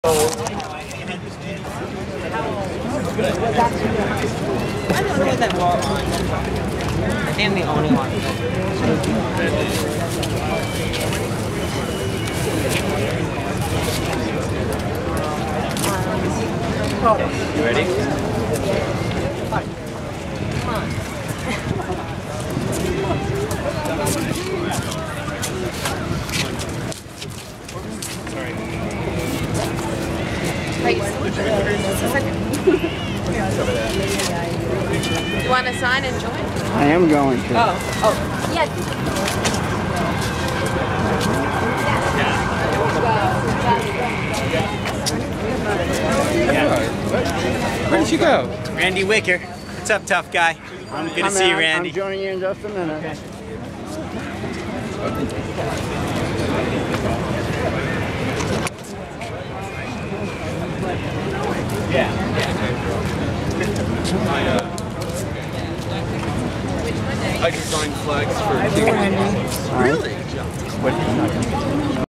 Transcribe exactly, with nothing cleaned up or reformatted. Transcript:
I don't know what that wall on. I am the only one. You ready? Come on. Sorry. Wait, just a second. You want to sign and join? I am going to. Oh, oh. Yeah. Where did you go? Randy Wicker. What's up, tough guy? I'm Good to coming see you, out. Randy. I'm joining you in just a minute. Okay. Yeah. I, uh, I designed flags for. Really? What?